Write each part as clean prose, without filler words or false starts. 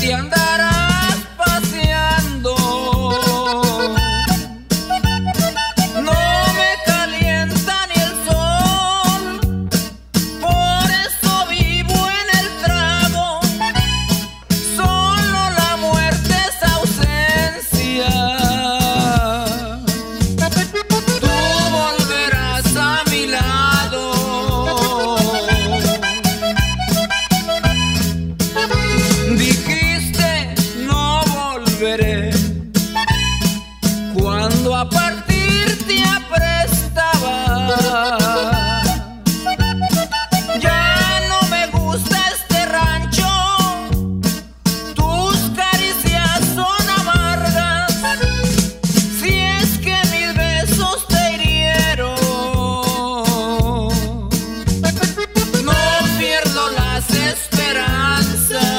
te andarás paseando. No me calienta ni el sol, por eso vivo en el trago. Solo la muerte es ausencia. Tú volverás a mi lado. Dijiste no volveré cuando a partir te aprestaba. Ya no me gusta este rancho, tus caricias son amargas. Si es que mis besos te hirieron, no pierdo las esperanzas.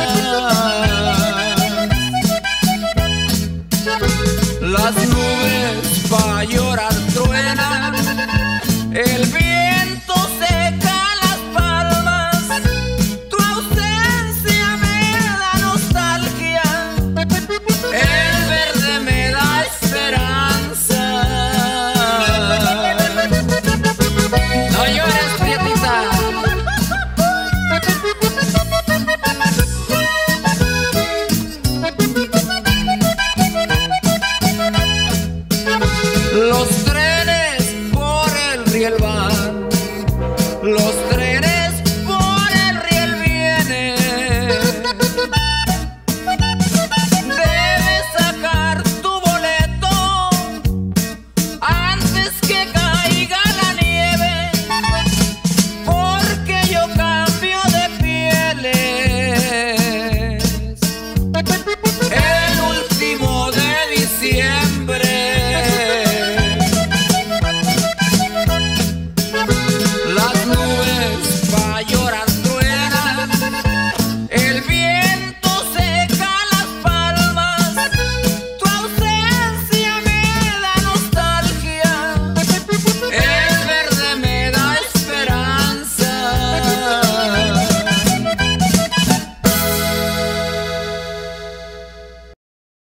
Las nubes pa' llorar truenan, el viento seca las palmas, tu ausencia me da nostalgia, el verde me da esperanza. No llores, prietita. Los trenes por el riel van, los